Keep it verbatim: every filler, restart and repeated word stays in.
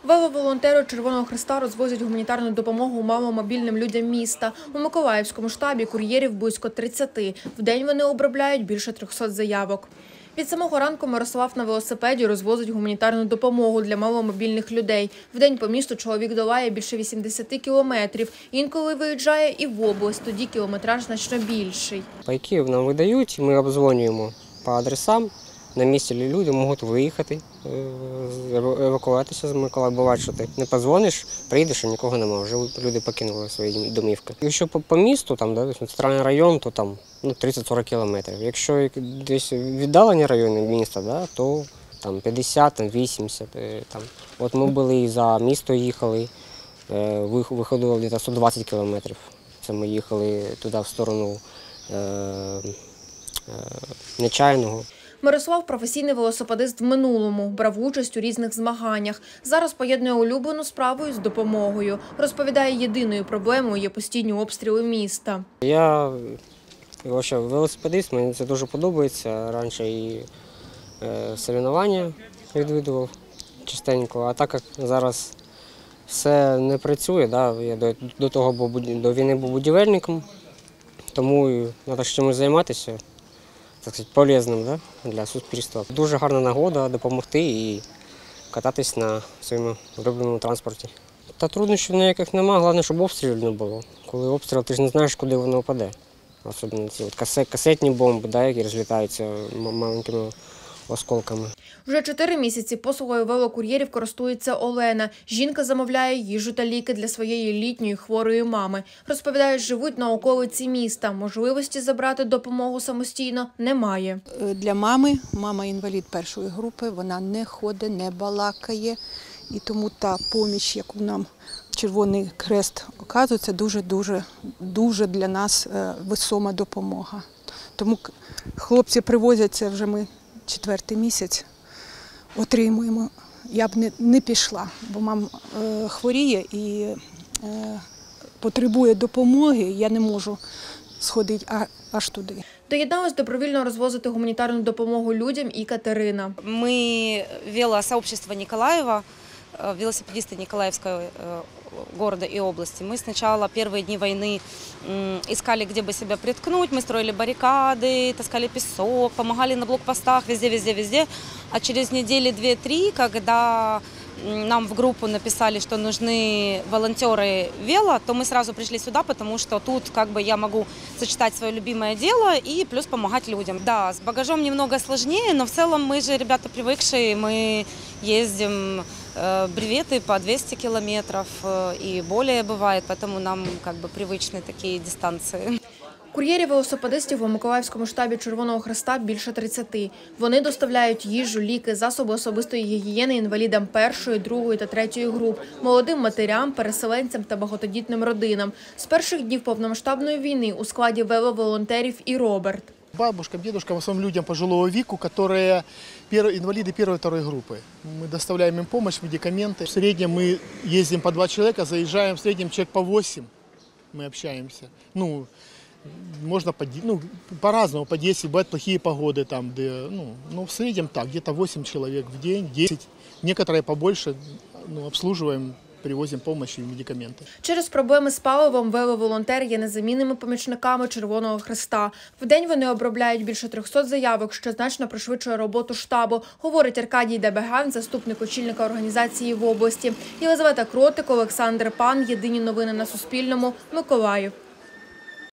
Веловолонтери Червоного Хреста розвозять гуманітарну допомогу маломобільним людям міста. У Миколаївському штабі кур'єрів близько тридцяти. Вдень вони обробляють більше трьохсот заявок. Від самого ранку Мирослав на велосипеді розвозить гуманітарну допомогу для маломобільних людей. Вдень по місту чоловік долає більше вісімдесяти кілометрів. Інколи виїжджає і в область, тоді кілометраж значно більший. Пайки нам видають, ми обдзвонюємо по адресам. На місці люди можуть виїхати, евакуюватися з Миколаєва. Буває, що ти не подзвониш, приїдеш, і нікого немає, вже люди покинули свої домівки. Якщо по, по місту, там, да, центральний район, то там ну, тридцять-сорок кілометрів. Якщо десь віддалені райони міста, да, то там п'ятдесят, вісімдесят. Там. От ми були і за місто їхали, виходило десь сто двадцять кілометрів. Це ми їхали туди в сторону е, е, Нечайного. Мирослав – професійний велосипедист в минулому, брав участь у різних змаганнях. Зараз поєднує улюблену справу із допомогою. Розповідає, єдиною проблемою є постійні обстріли міста. Я велосипедист, мені це дуже подобається. Раніше і е, соревнування відвідував частенько, а так як зараз все не працює, да, я до, до того був, до війни був будівельником, тому треба чимось займатися. Так сказати, полезним, да, для суспільства. Дуже гарна нагода допомогти і кататись на своєму улюбленому транспорті. Та труднощів ніяких немає, головне, щоб обстрілів не було. Коли обстріл, ти ж не знаєш, куди воно впаде. Особливо ці от касет, касетні бомби, да, які розлітаються маленькими осколками. Вже чотири місяці послугою велокур'єрів користується Олена. Жінка замовляє їжу та ліки для своєї літньої хворої мами. Розповідає, живуть на околиці міста. Можливості забрати допомогу самостійно немає. Для мами, мама інвалід першої групи, вона не ходить, не балакає. І тому та поміч, яку нам Червоний Хрест оказує, це дуже-дуже дуже для нас весома допомога. Тому хлопці привозять, це вже ми четвертий місяць отримуємо. Я б не, не пішла, бо мама е, хворіє і е, потребує допомоги, я не можу сходити а, аж туди. Доєдналась добровільно розвозити гуманітарну допомогу людям і Катерина. Ми велосообщество Николаева, велосипедисты Николаевского города и области. Мы сначала первые дни войны искали, где бы себя приткнуть. Мы строили баррикады, таскали песок, помогали на блокпостах, везде, везде, везде. А через недели две-три, когда нам в группу написали, что нужны волонтеры вело, то мы сразу пришли сюда, потому что тут как бы я могу сочетать свое любимое дело и плюс помогать людям. Да, с багажом немного сложнее, но в целом мы же ребята привыкшие, мы ездим бреветы по двести километров и более бывает, поэтому нам как бы привычны такие дистанции. Кур'єрів-велосипедистів у Миколаївському штабі Червоного Хреста більше тридцяти. Вони доставляють їжу, ліки, засоби особистої гігієни інвалідам першої, другої та третьої груп, молодим матерям, переселенцям та багатодітним родинам. З перших днів повномасштабної війни у складі веловолонтерів і Роберт. Бабушкам, дедушкам, в основном людям пожилого веку, которые инвалиды первой и второй группы. Мы доставляем им помощь, медикаменты. В среднем мы ездим по два человека, заезжаем в среднем человек по восемь. Мы общаемся. Ну, можно по, ну, по-разному, по десять, бывают плохие погоды там, где, ну, ну, в среднем так, где-то восемь человек в день, десять. Некоторые побольше, ну, обслуживаем. Привозимо допомогу і медикаменти. Через проблеми з паливом веловолонтери є незамінними помічниками Червоного Хреста. Вдень вони обробляють більше трьохсот заявок, що значно пришвидшує роботу штабу, говорить Аркадій Дебеган, заступник очільника організації в області. Єлизавета Кротик, Олександр Пан. Єдині новини на Суспільному. Миколаїв.